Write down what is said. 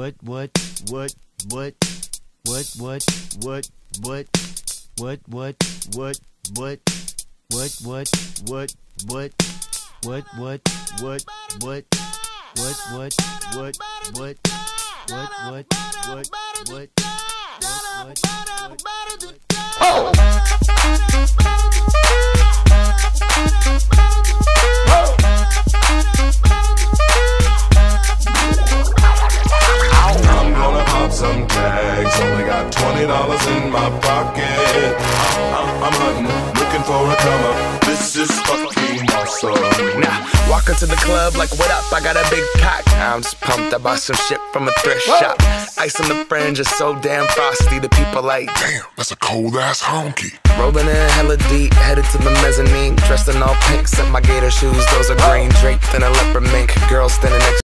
Some tags, only got $20 in my pocket. I'm hunting, looking for a come up. This is fucking awesome. Now, walk into the club like, what up? I got a big cock. I'm just pumped. I bought some shit from a thrift shop. Ice on the fringe is so damn frosty. The people like, damn, that's a cold ass honky. Rolling in hella deep, headed to the mezzanine. Dressed in all pink, set my gator shoes. Those are green, draped in a leopard mink. Girl standing next